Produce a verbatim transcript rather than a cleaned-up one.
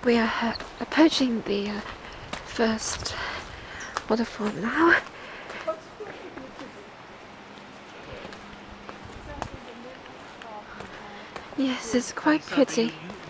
We are uh, approaching the uh, first waterfall now. Yes, it's quite pretty.